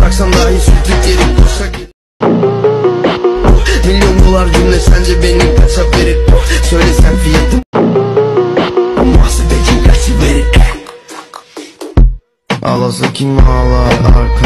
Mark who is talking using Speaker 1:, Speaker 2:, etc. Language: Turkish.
Speaker 1: bıraksam dahi sütlü geri koşak. Milyon dolar cümle sence beni kaça verir? Söylesen fiyatı muhasebeci kaçı verir? Ağlasa kim ağlar arka